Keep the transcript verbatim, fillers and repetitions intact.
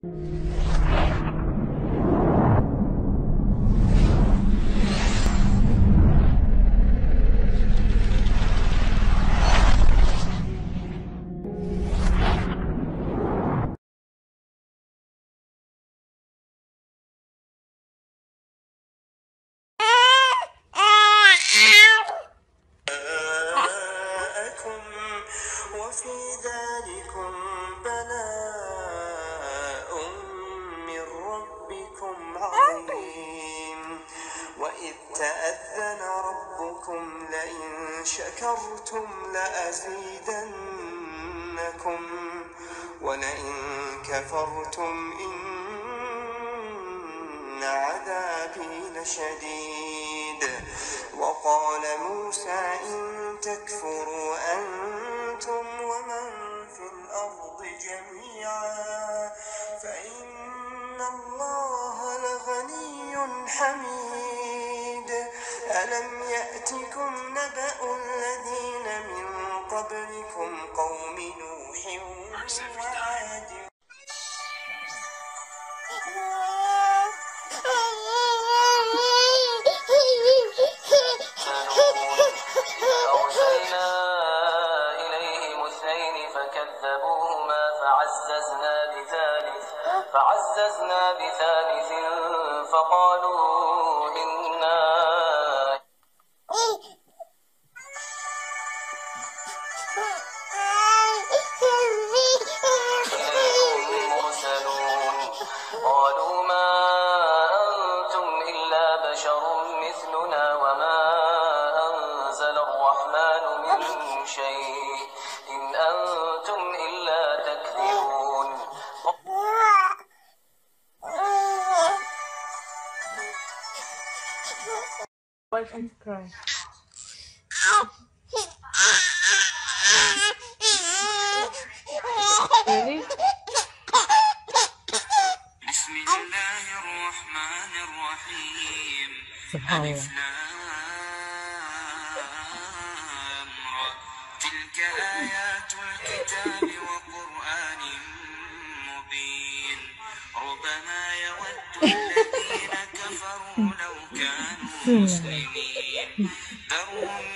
وفي ذلكم بلاء من ربكم عظيم وإذ تأذن ربكم لئن شكرتم لأزيدنكم ولئن كفرتم إن عذابي لشديد وقال موسى إن تكفروا أنتم ومن في الأرض جميعا فإن الله لغني حميد ألم يأتكم نبأ الذين من قبلكم قوم نوح وعاد فكذبوهما فعززنا بثالث فعززنا بثالث فقالوا إنا إليكم مرسلون قالوا ما أنتم إلا بشر مثلنا وما أنزل الرحمن من شيء إن أنتم إلا تكذبون Boyfriend cry. Ready? بسم الله الرحمن الرحيم سبحان ألف لام را تلك آيات الكتاب وقرآن مبين ربما يود الذين كفروا لو كانوا مسلمين ذرهم